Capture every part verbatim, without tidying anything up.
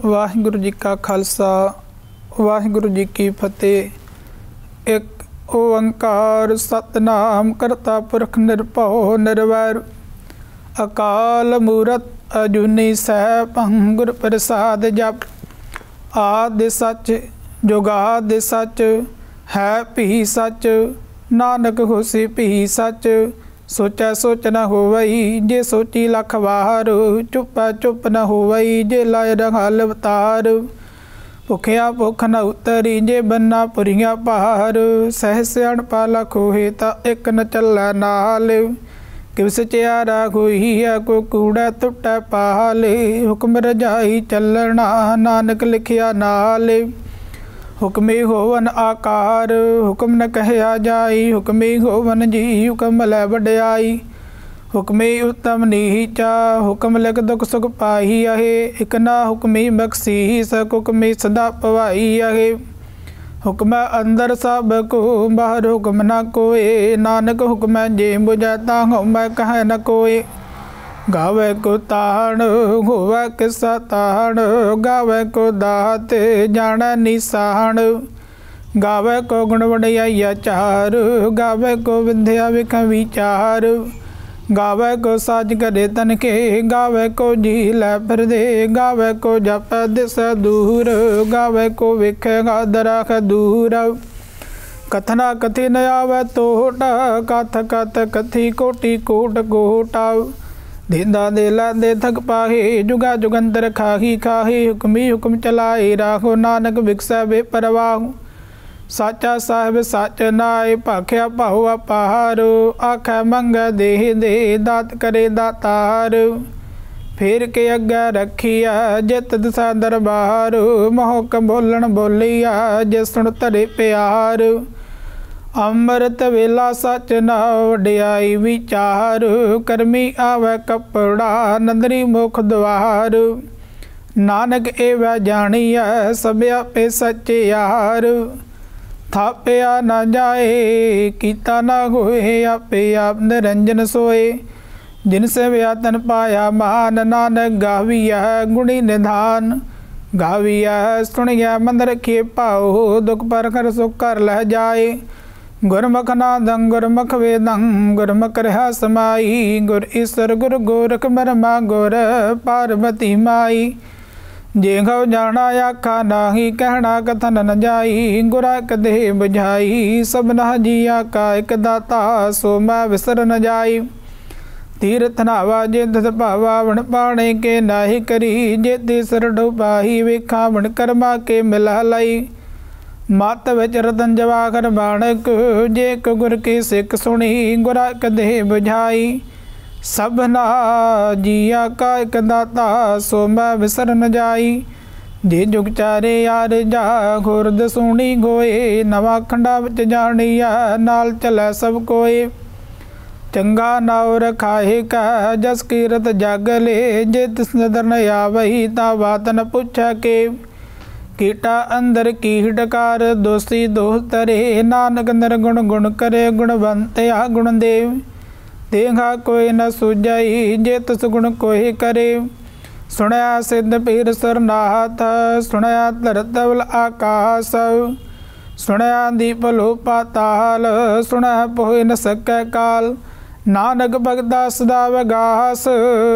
वाहिगुरु जी का खालसा वाहिगुरु जी की फतेह। एक ओंकार सतनाम करता पुरख निरभउ निर्वैर अकाल मूरत अजूनी सैभं गुर प्रसाद जप। आदि सच जुगादि सच है भी सच नानक होसी भी सच। सोचा सोच न होवई जे सोची लख वार चुपा चुप न होवई जे लाए रंगाल अवतार। भुखिया भुख न उतरी जे बन्ना पुरिया पार सह सियाण पाला खोहे ता एक न चला नाल। किव सचियारा कोई है को कूड़ा टुटा पाल हुक्म रजाई चलना नानक लिखिया नाल। हुक्मे होवन आकार हुक्म न कहया जाई हुक्मे होवन जी हुक्म लै वड्याई। हुक्मे उत्तम नीचा हुक्म लिख दुख सुख पाही आहे एक ना हुक्मी बख्शीस हुक्मे सदा पवाई आहे। हुक्म अंदर सब को बाहर हुक्म न कोय नानक हुक्म जे बुझाता हुक्म कह न कोय। गावे को ताण होवे किसा ताण गावे को दात जाने निशान। गावे को गुण वड्याइया चार गावे को विद्या विख विचार। गावे को साज करे तन के गावे को जी लै फिर दे गावे को जप दिस दूर गावे को विखेगा दरख दूर। कथना कथी न आवे तोट कथ कथ कथी कोटि कोट कोटा। देंदा दे लादे थक पाहे जुगा जुगंतर खाही खाही हुक्मी हुक्म चलाए राहो नानक विकसा वे परवाहु। साचा साहिब सच नाय भाख्या पाहुआ पहार आखै मंग देह दे दात करे दातार। फेर के अग्गे रखिया जित दिशा दरबार मोहक बोलन बोलिया जे सुन तरे प्यार। अमृत वेला सच न वड्याई विचार करमी आवे कपड़ा नंदरी मुख द्वार। नानक एवं जानिया सब आपे सचियार थापिया न जाए कीता न होए आपे आप निरंजन सोए। जिनसे व्यातन पाया मान नानक गाविया गुणी निधान। गाविया सुनिया मन रखिए पाओ दुख पर कर सुख कर लह जाए। गुरमुख नादं गुरमुख वेदं गुरमुख रहा समाई गुर ईश्वर गुर गोरख बरमा गुर पार्वती माई। जे घव जाना आखा नाही कहना कथन न जाई गुरा कदे बुझाई। सब नह जिया का एक दाता सो मैं विसर न जाई। तीर्थ नावा जे दस पावा वण पाणे के नाहि करी जे तीसर डुबाही वेखा वण कर्मा के मिला लई। मत विच रतन जवाहर बाणक जे को गुर की सिख सुनी गुरा कदे बुझाई। सबना जिया का एक दाता सो मैं विसर न जाई। जे जुग चारे यार जा खुरद सुनी गोए नवा खंडा विच जानिया नाल चलै सब कोए। चंगा नाव रखाए का जस कीरत जग ले जे तिस नदर न आवही ता बात न पुछा के। कीटा अंदर कीट कार दोषी दोष तरे नानक निर्गुण गुण करे गुणवंतया गुण देव। देखा कोई न सुझाई जे तुस गुण कोई करे। सुनया सिद्ध पीर सरनाथ सुनया धरतवल आकाश। सुनया दीप लो पाताल सुनया पोहि न सकै काल। नानक भगता सदा वगास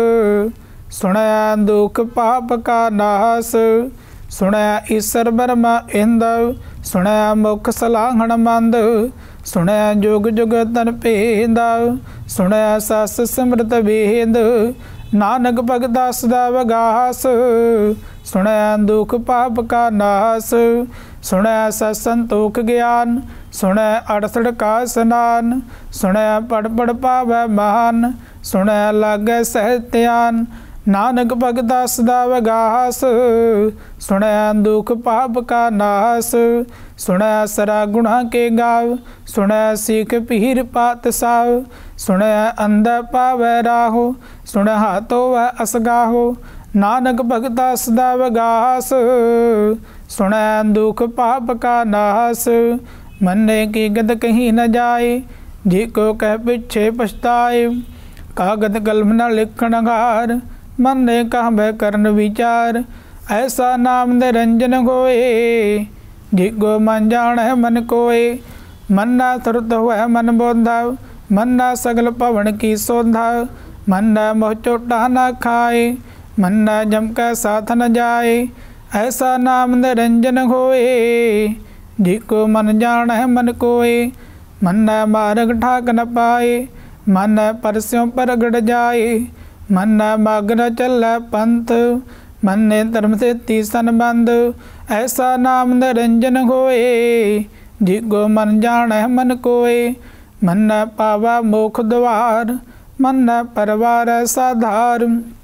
सुनया दुख पाप का नाश। सुनया ईश्वर बर्मा इंदव सुनया मुख सलाहण मंद। सुनया जुग जुग तन पेंदव सुनया सस सिमरत वेद। नानक भगता सदा वगास सुनया दुख पाप का नाश। सुनया सत संतोख ज्ञान सुनया अड़सठ का स्नान। सुनया पढ़ पढ़ पावै मान सुनया लागै सहज ध्यान। नानक भगता सदा वगास सुनया दुख पाप का नाश। सुनया सरा गुणा के गाव सुनया सीख पीर पात साव। सुनया अंधा पावै राहो सुनया हाथों वह असगाहो। नानक भगता सदा वगास सुनया दुख पाप का नाश। मन्ने की गद कहीं न जाए जी को कह पिछे पछताए। कागद कलम न लिखण घार मन ने कहा वह करन विचार। ऐसा नाम निरंजन होए, जिगो मन जान है मन कोय। मन्ना सुरत हुआ मन बोधा, मन्ना सगल पवन की सोधा। मन्ना मोह चोटा न खाए, मन्ना जम का साथ न जाए। ऐसा नाम निरंजन होए, जिको मन जान है मन कोय। मन्ना मार्ग ठाक न पाए, मन परस्यों पर गड़ जाए। मन्ना मार्ग न चल पंथ, मन्ने धर्म से तीसन बंद। ऐसा नाम निरंजन होए, जिगो मन जान है मन कोय। मन्ना पावा मोख द्वार, मन्ना परवार साधार।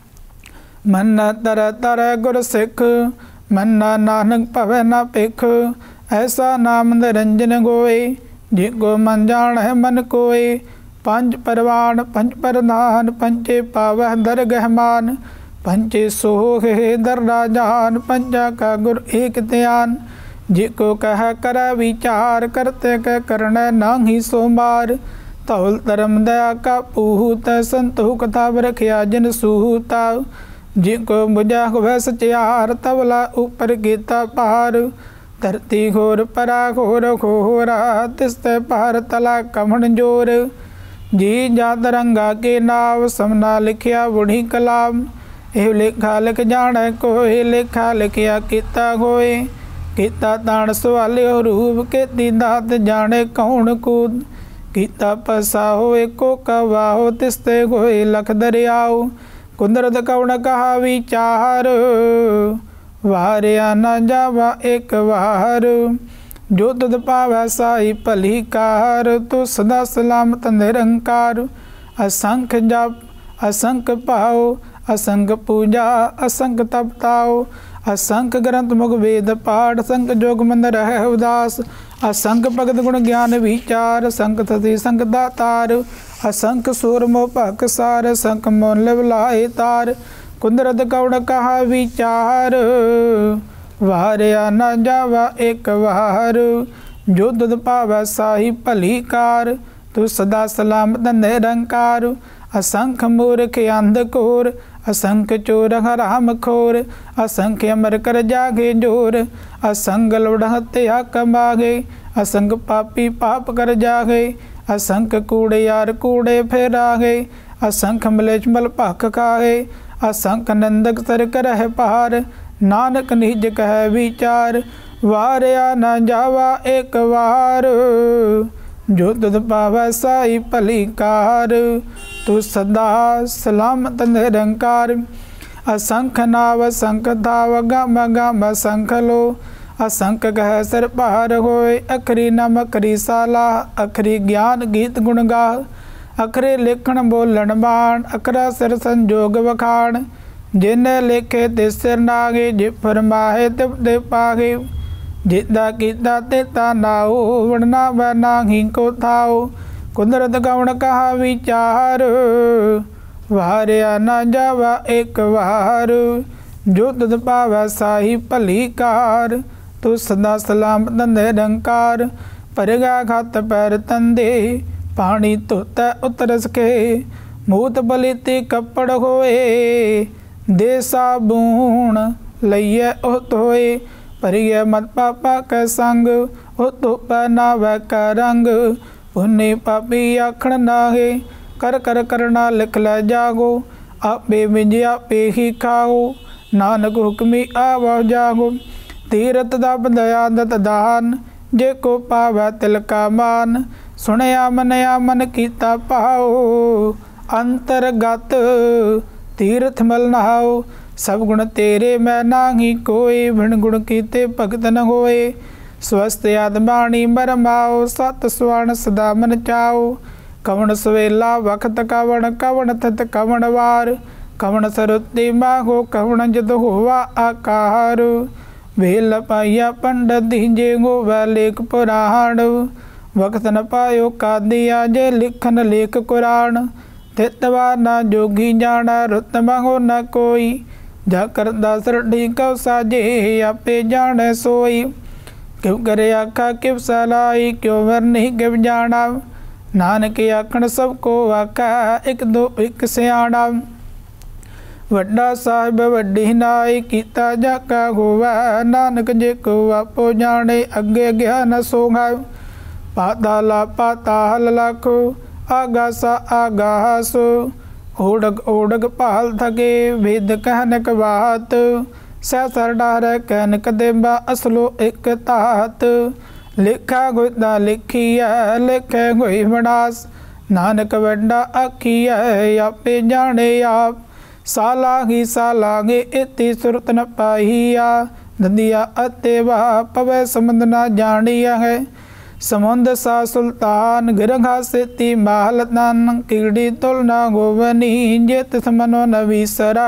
मन्ना तर तर गुर सिख, मन्ना नानक पवे न पिख। ऐसा नाम निरंजन होए, जिगो मन जान है मन कोय। पंच परवान पंच प्रधान, पंचे पावह दरगह मान। पंचे सोहे दर राजान, पंचा का गुर एक ध्यान। जिको कह कर विचार, करते कह करण नाही सोमार। तौल धर्म दया का पूत, संतोख था रखिया जन सूता। जिको बुझा वह सचियार, तबला ऊपर गीता पार। धरती घोर परा घोर घोरा, तिस्ते पार तला कमण जोर। जी जात रंगा के नाव, समना लिखिया बुढ़ी कलाम। एह लेखा लिख जाने कोय, लेखा लिखिया किता होए। किता ताण सवालियो रूप, केती दात जाने कौन कूद। किता पसा होए को कवाहो, तिस्ते होए लख दरियाओ। कुदरत कौन कहा विचार, वारिया न जावा एक वार। जो तुद पावै साई भली कार, तू सदा सलामत निरंकार। असंख जप असंख पाओ, असंख पूजा असंख तपताओ। असंख ग्रंथ मुख वेद पाठ, असंख जोग मन रह उदास। असंख भगत गुण ज्ञान विचार, असंख सती संख दातार। असंख सूर मोह भक सार, असंख मोन लिव लाए तार। कुदरत कौन कहा विचार, वारिया न जावा एक वार। जो तुद पावै साही भली कार, तू सदा सलामत निरंकार। असंख मूर्ख अंधकोर, असंख चोर हराम खोर। असंख्य अमर कर जागे जोर, असंग लुढ़ हत्या कमागे। असंग पापी पाप कर जागे, असंख कूड़े यार कूड़े फेरागे। असंख मलेच मल भख खाए, असंख नंदक सर करह पार। नानक निज कह विचार, वारिया न जावा एक वार। जो तुद पावै साई भली कार, तू सदा सलामत निरंकार। असंख नाव असंख धाव, गम गम असंख लो। असंख कह सर पार होए, अखरी नम अखरी साला। अखरी ज्ञान गीत गुण गाह, अखरे लिखण बोलन बाण। अखरा सिर संजोग वखाण, जिन्हें लिखे ते सिर नागे। जे फरमाहे तिप ते पागे, जिदा कीता तेता नाओ। वड़ना व नाही को थाओ, कुदरत कौन कहा विचार। वारिया न जावा एक वार। जो तुद पावै साही भली कार, तू सदा सलामत निरंकार। परगा खत पैर तंदे, पानी धोता उतरस के। मूत बलिती कपड़ होए, दे साबून लइए ओह धोए। परिय मत पापा कै संग, ओ तो पहनावै कै रंग। पुन्नी पापी आखण नाहे, कर कर करना लिख लै जागो। आपे मिज आपे ही खाओ, नानक हुक्मी आवो जागो। तीरथ दब दया दत दान, जे को पावै तिल का मान। सुनया मनया मन कीता पाओ, अंतरगत तीर्थ मल नहाओ। सब गुण तेरे मैं नाही कोय, भिन गुण कीते भगत न होए। स्वस्थ आत्माणी मरमाओ, सत स्वर्ण सदा मन चाओ। कवण सवेला वखत कवण, कवण थत कवण वार। कवण सरुति माहो, कवण जद होवा आकार। वेल पाइया पंडित दीजे होवै लेख पुराण। वक्त न पायो का दिया, जे लिखन लेख कुरान। तितवा न जोगी जाना, रुत माहो न कोई। जाकर दासर ढीकौ साजे, आपे जाने सोई। क्यों करे आखा क्यों सलाई, क्यों वर नहीं क्यों जाना। नानक आखण सबको आका, एक दो एक सियाणा। वड्डा साहिब वड्डी नाई कीता जाका होवै नानक जे को आपो जाने अगे ज्ञान सोहाय पाताला पाताल लाखो आगासा आगासो ओढ़ग ओढ़ग पाल थगे वेद कहनक बात सैसर डार कहनक देबा असलो एक तात लिखा गोता लिखिया लिखे गोई बड़ास नानक वड्डा आखिया आपे जाने आप सालांगी सालांगे इति सुरत न पाहिया नदिया अते वाह पवे समुंद न जानिया है समुंद सा सुल्तान गिरघा सेती महलतान कीड़ी तुलना गोवनी जेत समनो न विसरा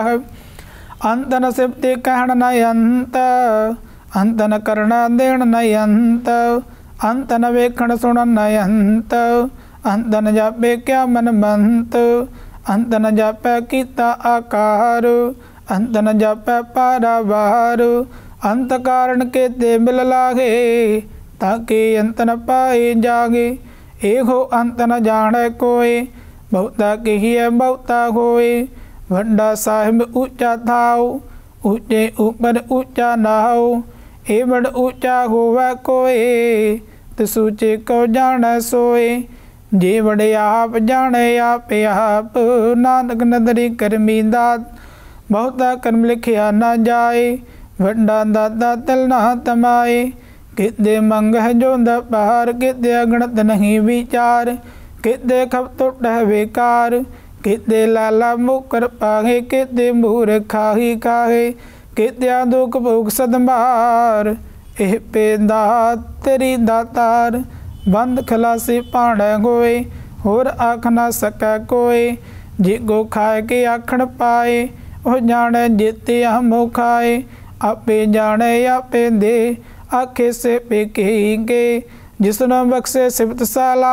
अंत न सिप्ति कहण न अंत अंत न करना देण न अंत अंत न वेखण सुण न अंत अंत न जापे क्या मन मंत अंत न जापै कीता आकार अंत न जापै पारावार अंत कारण के ते मिल लागे ताकि अंत न पाए जागे एहो अंत न जाने कोई बहुता कहिए बहुता होए वड्डा साहिब ऊंचा थाओ ऊंचे ऊपर ऊंचा नाओ ए बड़ ऊंचा होवे कोई तसूचे को जाने सोए जे बड़े आप जाने आप आप नानक नदरी करमी दात बहुता कर्म लिखिया ना जाए वड्डा दाता तल ना तमाए किते मंग है जो द पहार किते अगणत नहीं विचार किते खप टुट है बेकार किते लाला मुकर पागे किते मूर खाही काहे किते दुख भूख सदमार एह पे दात तेरी दातार बंद खलासी पाण होए होर आख ना सकै कोई जिगो खाए के आखण पाए ओ जाने जेते हमो खाए आपे जाने आपे दे आखे से पे कहेंगे जिसनो बख्शे सिफत साला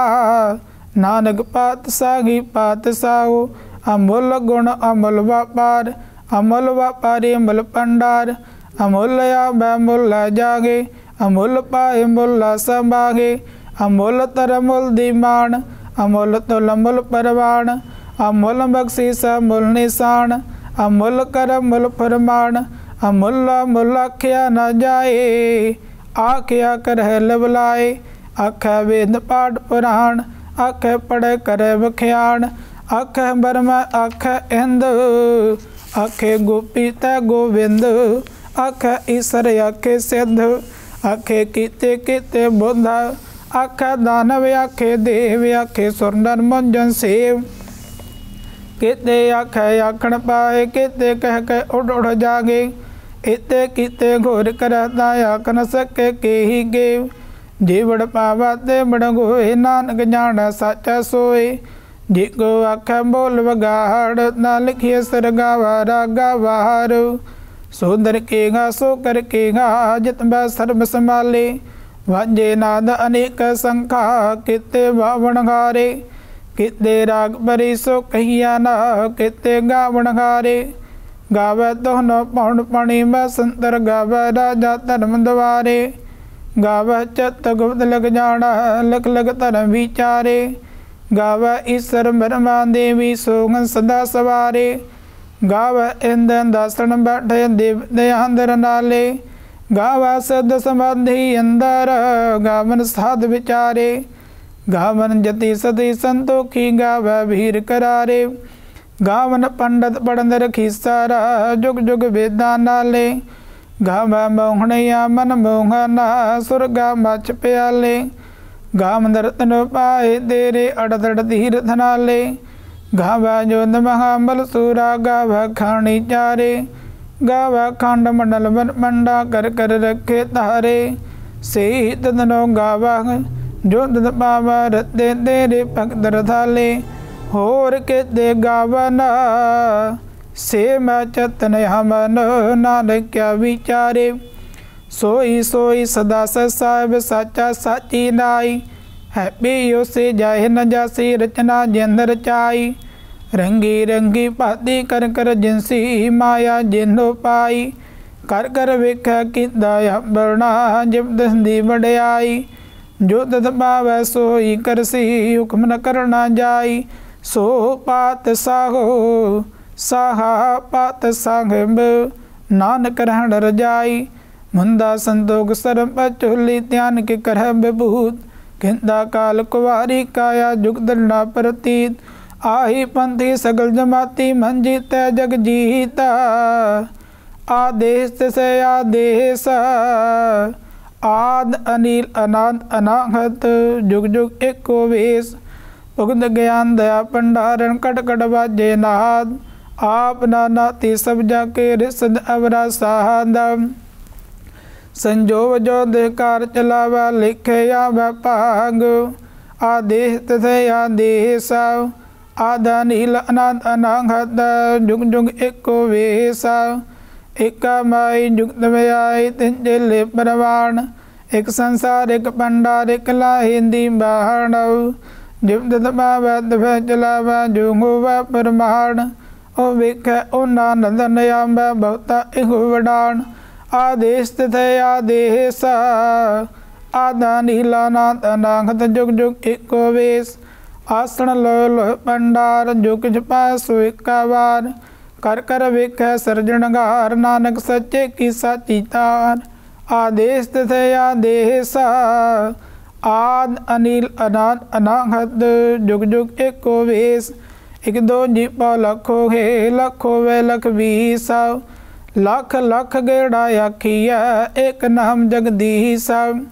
नानक पात सागी पात साहु अमूल गुण अमूल व्यापार अमूल व्यापारी अमूल भंडार अमूल या बैमूल जागे अमूल पाए मुल्ला संभागे अमूल तर अमूल दीमान अमूल तुल अमूल परवान अमूल बख्शीस अमूल निशान अमूल कर अमूल फरमान अमूल अमूल आख्या न जाए आख्या कर लबलाए आख वेद पाठ पुराण आख पढ़ कर बख्याण आख बर्मा आख इंद आखे गोपी त गोविंद आख ईसर आखे सिद्ध आखे कीते कीते बुद्ध आखे दानव आखे देव आखे सुर नर मंजन सेव किते आखे आखण पाए किते कह के उड़ उड़ जागे इते किते घोर करता आख न सके के ही गेव जीवड़ पावा ते बड़ गोए नानक जाना साचा सोए जिको आखे बोल वगाड़ ना लिखिए सर गावा रागा वार सुंदर केगा सो कर केगा जितबा सर्व संभाले वाजे नाद अनेक संखा किते बावण घारे किते राग बरी सो कहिया ना किते गावण घारे गावे दोनो पौंड पणी में संतर गावे राजा धर्म द्वारे गावे चत गुप्त लग जाना लग लग धर्म विचारे गावे ईश्वर ब्रह्मा देवी सोगन सदा सवारे गावे इंदन दासन बैठे देव दयांदर नाले गावा सद समाधि अंदर गावन साध विचारे गावन जति सती संतोखी गावा भीर करारे गावन पंडित पढ़ंद रखी सारा जुग जुग वेदा नाले गावा मोहणिया मन मोहना सुरगा मच प्याले गावन रतन पाए तेरे अड़दड़ धीरथ नाले गावा जोध महाबल सूरा गावा खानी चारे गावा खंड मंडल मंडा कर कर रखे तारे से तदनो गावा जो तद पावा रते तेरे भक्त रथाले होर के दे गावा ना से मैं चतन हमन नानक क्या विचारे सोई सोई सदा साहिब साचा साची नाई है पियो से जाए न जासी रचना जेंदर चाई रंगी रंगी पाती कर कर जिनसी माया जिन्नो पाई कर कर वेखा कि दया बरना जब दंदी बड़ाई जो तद पावै सोई करसी हुक्म न करना जाई सो पात साहो साहा पात साहिब नानक रहण रजाई। मुंदा संतोख सरम पचोली ध्यान के करह विभूत। खिंदा काल कुवारी काया जुग दलना प्रतीत। आही पंथी सगल जमाती मंजी तय जग जीता। आदेश से आदेश आद अनिल अनाद अनाहत जुग जुग एको वेश। भुगत ज्ञान दया भंडारण कट कट बाजे नाद। आप नाती सब जाके रिसद अवरा साहदम। संजोव जो देकार चलावा लिखे या भाग। आदेश तथे आदेश आदा नील अनाद अनाहत जुग जुग एको वेश। एका माई जुगत में आई तिन जिले परवान। एक संसार एक भंडार एक लाहिंदी बाण। जिब बावत भय चलावा जुंगुवा परमाण। ओ विख उन्ना नंदन याम्बा बहुता इहु वडान। आदेश तथे आदेश आदा नीला नाथ अनाहत जुग जुग एको वेश। आसन लो लो भंडार जो कुछ पासो एकावार। कर कर विख सरजणगार नानक सच्चे की साची तार। आदेश तथे आदेश आद अनिल अनाद अनाहत जुग जुग एको वेश। एक दो जी पौ लखो है लखो वे लख बीस। लख लख गेड़ा आखिया एक नाम जगदीश।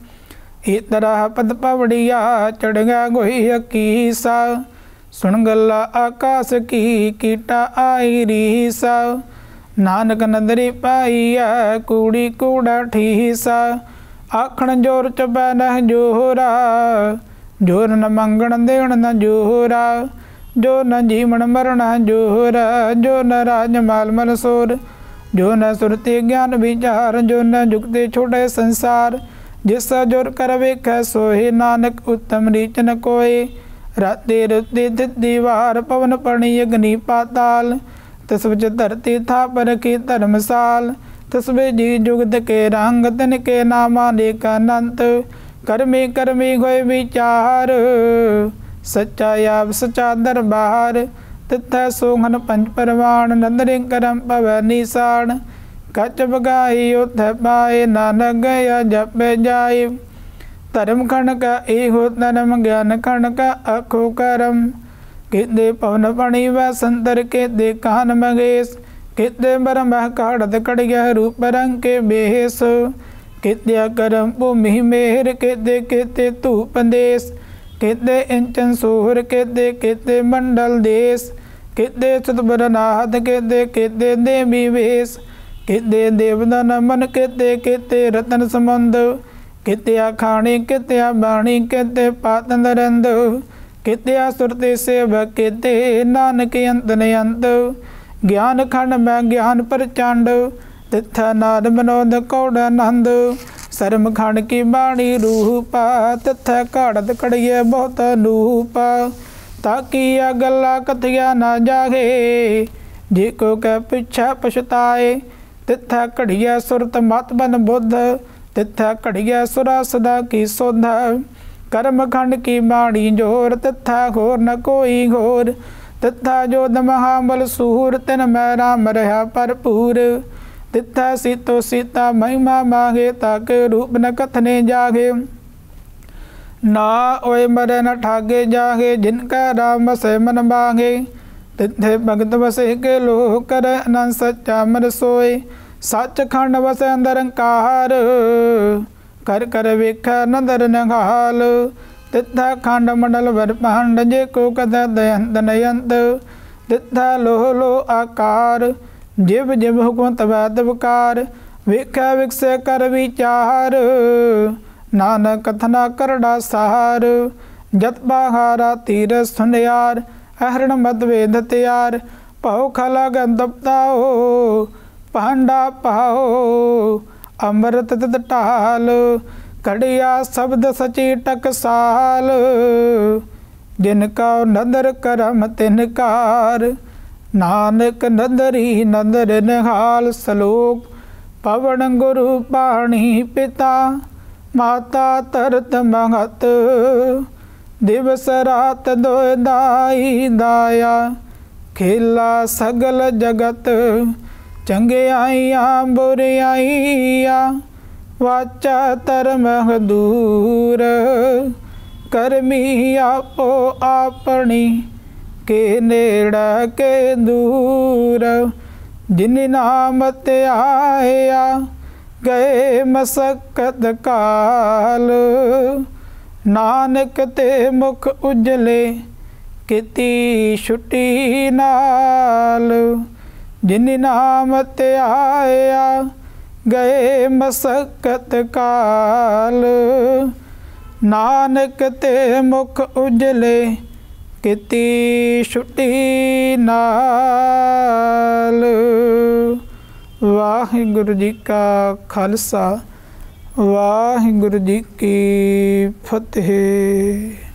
इतरा पद पवड़िया चढ़ गया गोही अकीसा। सुन गला आकाश की कीटा आई रीसा। नानक नदरी पाईया कूड़ी कूड़ा ठीसा। आखण जोर चबा न जोरा जोर न मंगण देण न जोरा। जो न जीवन मरण जोरा जो न राज माल मल सोर। जो न सुरति ज्ञान विचार जो न जुगते छोटे संसार। जिसा जोर कर वेख सोहे नानक उत्तम रीच न कोय। राते रुते दीवार पवन पणी अग्नि पाताल। तस्वच धरती था पर की धर्मसाल। तस्वे जी जुगत के रंग तन के नामा नेका अनंत। कर्मी कर्मी होय विचार सच्चा याव सच्चा दरबार। तथा सोहन पंच परवान नंदरे करम पव निशान। कच बगाई उथ पाए नानक गया जप जाए। धर्म खण का एहो धर्म ज्ञान खण का अखो करम। किते पवन पणी व संतर के दे कान मगेश। किते बरम काढ़त कड़िया रूप रंग के बेस। कित्या करम भूमि मेहर किते किते तू पंदेश। किते इंचन सोहर किते किते मंडल देश। किते सुतबर नाथ किते किते देवी वेश। किते देवदन मन किते किते रतन संबंध। कित्या खाणी कित्या बाणी किते पात नरंद। कित्या सुरते सेवक किते नानक अंत न अंत। ज्ञान खंड में ज्ञान प्रचंड तिथा नाद मनोद कौड़ आनंद। शर्म खंड की बाणी रूपा तिथा काढ़त कड़िए बहुत नूपा। ताकि या गला कथिया ना जागे जिको कह पिछा पछताए। तिथा कढ़िया सुरत मत बन बुद्ध तिथा कढ़िया सुरा सदा की सोधा। कर्म खंड की बाणी जोर तिथा घोर न कोई घोर। तिथा जोध महाबल सूर तिन मैं राम रहा भरपूर। तिथा सीतो सीता महिमा मांगे ताके रूप न कथने जागे। ना ओए मर न ठागे जागे जिनका राम से मन मांगे। तिथे भगत बसे के लोह कर अनंत सच्चा मन सोए। सच खंड बस अंदरकार कर कर वेख नदर नघाल। तिथा खंड मंडल वर पांड जे को कद दयंत नयंत। तिथा लोह लो आकार जिव जिव हुकुम तब तबकार। वेख विकस कर विचार नानक कथना करड़ा सहार। जत बाहारा तीर सुनयार अहरण मत वेद त्यार। पहो खला गंदपताओ पांडा पाओ अमृत तत टाल। कड़िया शब्द सची टकसाल जिनका नदर करम तिनकार। नानक नदरी नदर निहाल सलोक। पवन गुरु पाणी पिता माता तरत महत। दिवस रात दो दाई दाया खेला सगल जगत चंगियाइयां बुरियाइयां वाचा धर्म दूर करमी आपो अपनी के नेड़ा के दूर जिन नाम ते आया गए मसक्कत काल नानक ते मुख उजले किती छुट्टी नाल जिन नाम ते आया गए मसक्कत काल नानक ते मुख उजले किती छुट्टी नाल। वाहिगुरु जी का खालसा वाहिगुरु जी की फतेह।